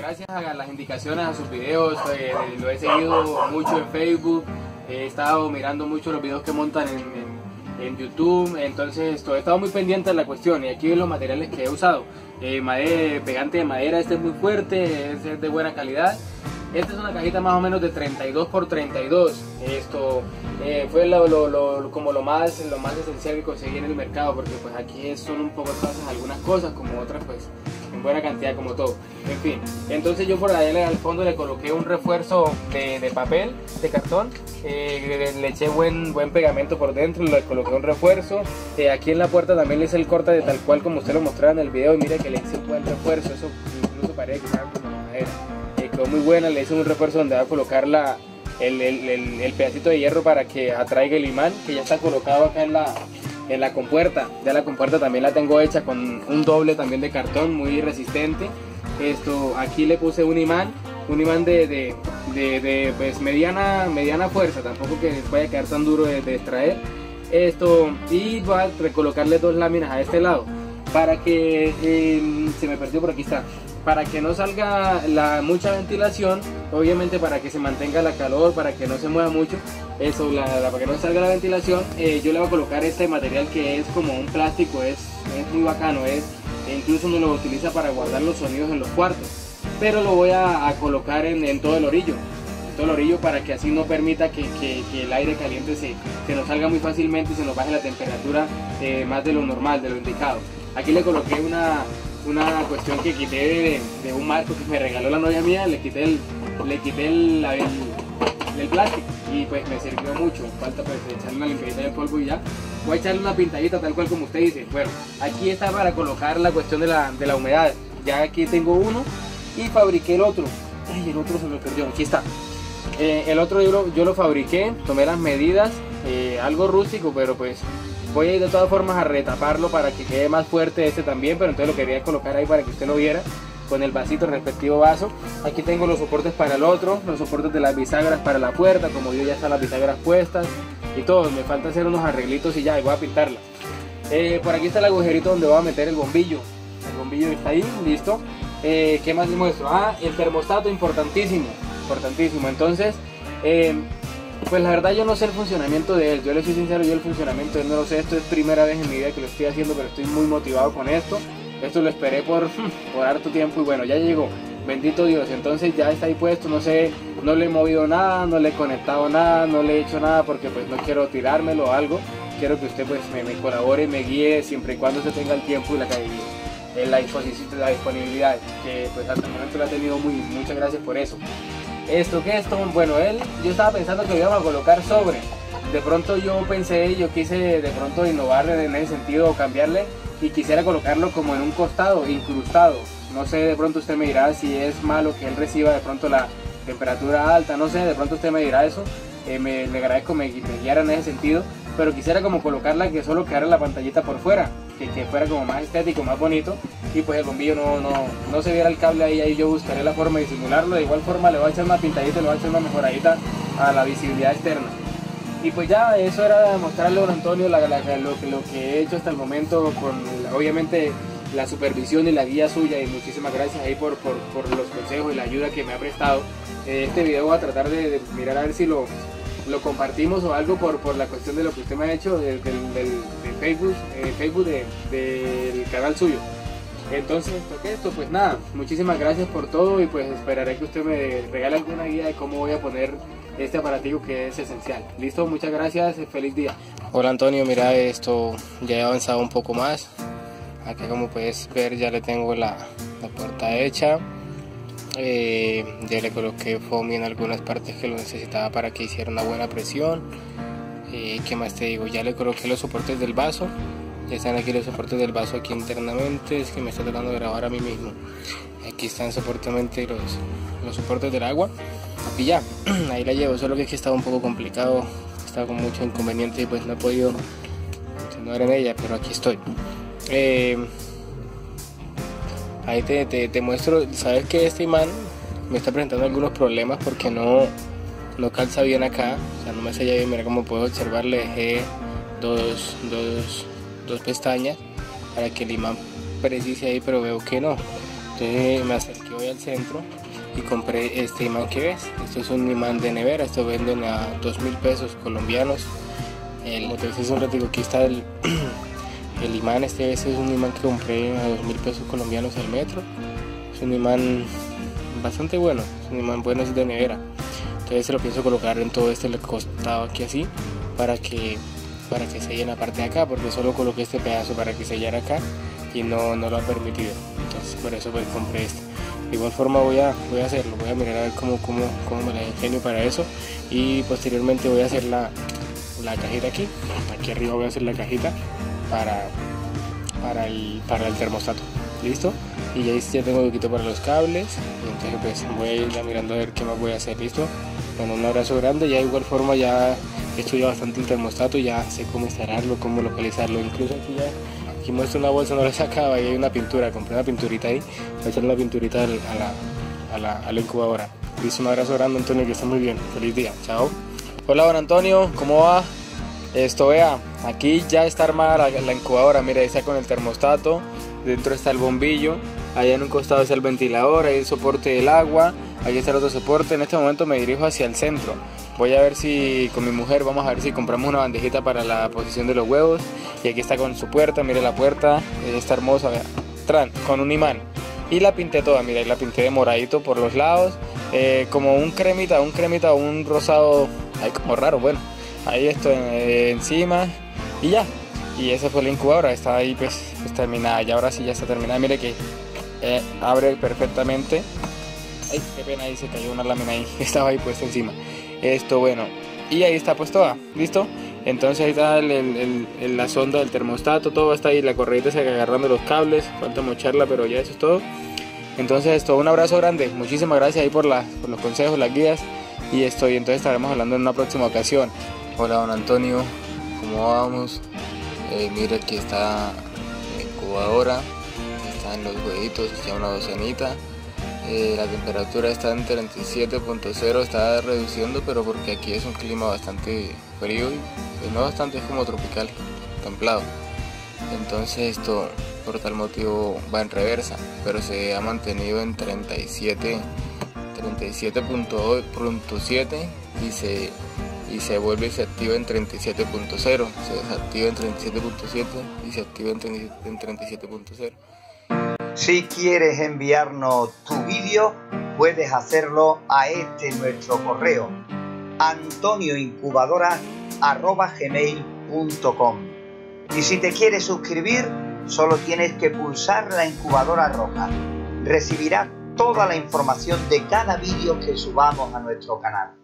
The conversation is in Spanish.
gracias a las indicaciones a sus videos, lo he seguido mucho en Facebook, he estado mirando mucho los videos que montan en YouTube, entonces he estado muy pendiente de la cuestión. Y aquí ven los materiales que he usado. Pegante de madera, este es muy fuerte, es de buena calidad. Esta es una cajita más o menos de 32 por 32. Esto fue como lo más esencial que conseguí en el mercado, porque pues aquí son un poco escasas algunas cosas, como otras pues en buena cantidad, como todo. En fin, entonces yo por ahí al fondo le coloqué un refuerzo de papel, de cartón, le eché buen pegamento por dentro, le coloqué un refuerzo. Aquí en la puerta también le hice el corte de tal cual como usted lo mostraba en el video, y mire que le hice un buen refuerzo, eso incluso parece que estaba como madera. Quedó muy buena, le hice un refuerzo donde va a colocar el pedacito de hierro para que atraiga el imán, que ya está colocado acá en la compuerta. Ya la compuerta también la tengo hecha con un doble también de cartón muy resistente. Aquí le puse un imán de pues mediana fuerza, tampoco que vaya a quedar tan duro de extraer. Y voy a recolocarle dos láminas a este lado para que se me perdió, por aquí está, para que no salga mucha ventilación, obviamente para que se mantenga la calor, para que no se mueva mucho, para que no salga la ventilación. Yo le voy a colocar este material que es como un plástico, es muy bacano, incluso uno lo utiliza para guardar los sonidos en los cuartos, pero lo voy a colocar en todo el orillo, para que así no permita que el aire caliente se nos salga muy fácilmente y se nos baje la temperatura más de lo normal, de lo indicado. Aquí le coloqué una cuestión que quité de un marco que me regaló la novia mía, le quité el plástico y pues me sirvió mucho. Falta pues echarle una limpieza de polvo y ya. Voy a echarle una pintadita tal cual como usted dice. Bueno, aquí está para colocar la cuestión de la humedad. Ya aquí tengo uno y fabriqué el otro. Ay, el otro se me perdió, aquí está. El otro yo lo fabriqué, tomé las medidas, algo rústico, pero pues voy a ir de todas formas a retaparlo para que quede más fuerte este también, pero entonces lo quería colocar ahí para que usted lo viera con el vasito, el respectivo vaso. Aquí tengo los soportes para el otro, los soportes de las bisagras para la puerta, como yo ya están las bisagras puestas y todo. Me falta hacer unos arreglitos y ya, y voy a pintarla. Por aquí está el agujerito donde voy a meter el bombillo. El bombillo está ahí, listo. ¿Qué más les muestro? El termostato, importantísimo. Entonces, pues la verdad yo no sé el funcionamiento de él, yo le soy sincero, yo el funcionamiento de él no lo sé. Esto es primera vez en mi vida que lo estoy haciendo, pero estoy muy motivado con esto. Esto lo esperé por harto tiempo y bueno, ya llegó, bendito Dios. Entonces ya está ahí puesto, no sé, no le he movido nada, no le he conectado nada, no le he hecho nada porque pues no quiero tirármelo o algo. Quiero que usted pues me colabore, me guíe siempre y cuando se tenga el tiempo y la disponibilidad, que pues hasta el momento la ha tenido muchas gracias por eso. Bueno, yo estaba pensando que lo íbamos a colocar sobre. De pronto yo quise de pronto innovarle en ese sentido o cambiarle y quisiera colocarlo como en un costado, incrustado. No sé, de pronto usted me dirá si es malo que él reciba de pronto la temperatura alta, no sé, de pronto usted me dirá eso. Le agradezco me guiara en ese sentido, pero quisiera como colocarla que solo quedara la pantallita por fuera, que fuera como más estético, más bonito, y pues el bombillo no se viera el cable ahí yo buscaré la forma de disimularlo. De igual forma le voy a echar una pintadita, le voy a echar una mejoradita a la visibilidad externa. Y pues ya, eso era mostrarle a don Antonio lo que he hecho hasta el momento, con obviamente la supervisión y la guía suya, y muchísimas gracias ahí por los consejos y la ayuda que me ha prestado. Este video voy a tratar de mirar a ver si lo compartimos o algo por la cuestión de lo que usted me ha hecho del Facebook del canal suyo. Entonces, pues nada, muchísimas gracias por todo y pues esperaré que usted me regale alguna guía de cómo voy a poner este aparatico que es esencial. Listo, muchas gracias, feliz día. Hola Antonio, mira, esto ya he avanzado un poco más. Acá como puedes ver ya le tengo la puerta hecha. Ya le coloqué foamy en algunas partes que lo necesitaba para que hiciera una buena presión. ¿Qué más te digo? Ya le coloqué los soportes del vaso. Ya están aquí los soportes del vaso aquí internamente. Es que me está tratando de grabar a mí mismo. Aquí están soportemente los soportes del agua. Y ya, ahí la llevo. Solo que aquí estaba un poco complicado. Estaba con mucho inconveniente y pues no he podido continuar en ella. Pero aquí estoy. Ahí te muestro. Sabes que este imán me está presentando algunos problemas porque no calza bien acá. O sea, no me sella bien. Mira como puedo observar, le dejé dos pestañas para que el imán precise ahí, pero veo que no. Entonces me acerqué hoy al centro y compré este imán que ves. Esto es un imán de nevera, esto venden a 2.000 pesos colombianos. Como te decía hace un ratito, aquí está el imán. Este es un imán que compré a 2.000 pesos colombianos al metro. Es un imán bastante bueno, es un imán bueno, es de nevera. Entonces se lo pienso colocar en todo este costado aquí así, para que selle en la parte de acá, porque solo coloqué este pedazo para que sellara acá y no lo ha permitido. Entonces por eso pues compré este. De igual forma voy a hacerlo, voy a mirar a ver cómo me la ingenio para eso, y posteriormente voy a hacer la cajita aquí arriba voy a hacer la cajita para el termostato. ¿Listo? Y ya tengo huequito para los cables, y entonces pues voy a ir mirando a ver qué más voy a hacer. ¿Listo? Bueno, un abrazo grande. Ya de igual forma ya he estudiado bastante el termostato, ya sé cómo instalarlo, cómo localizarlo. Incluso aquí muestro una bolsa, no la sacaba, y hay una pintura, compré una pinturita ahí, voy a echarle la pinturita a la incubadora. Listo, un abrazo grande, Antonio, que esté muy bien. Feliz día, chao. Hola, don Antonio, ¿cómo va? Vea, aquí ya está armada la incubadora. Mira, ahí está con el termostato, dentro está el bombillo, allá en un costado está el ventilador, ahí el soporte del agua, aquí está el otro soporte. En este momento me dirijo hacia el centro. Voy a ver si con mi mujer vamos a ver si compramos una bandejita para la posición de los huevos. Y aquí está con su puerta, mire la puerta, está hermosa, vea, con un imán. Y la pinté toda, mira, y la pinté de moradito por los lados, como un cremita, un rosado, ahí como raro, bueno. Ahí esto encima y ya. Y esa fue la incubadora, está ahí pues terminada. Y ahora sí ya está terminada. Mire que abre perfectamente. Ay, qué pena, ahí se cayó una lámina ahí, estaba ahí puesta encima. Bueno, y ahí está pues toda, ¿listo? Entonces ahí está la sonda del termostato, todo está ahí, la correita se agarrando los cables, falta mocharla, pero ya eso es todo. Entonces un abrazo grande, muchísimas gracias ahí por los consejos, las guías. Y entonces estaremos hablando en una próxima ocasión. Hola, don Antonio, ¿cómo vamos? Mira, aquí está la incubadora, están los huevitos, ya una docenita. La temperatura está en 37.0, está reduciendo, pero porque aquí es un clima bastante frío, y no bastante, es como tropical, templado. Entonces por tal motivo va en reversa, pero se ha mantenido en 37.7 y se vuelve y se activa en 37.0, se desactiva en 37.7 y se activa en 37.0. Si quieres enviarnos tu vídeo, puedes hacerlo a nuestro correo antonioincubadora@gmail.com. Y si te quieres suscribir, solo tienes que pulsar la incubadora roja. Recibirás toda la información de cada vídeo que subamos a nuestro canal.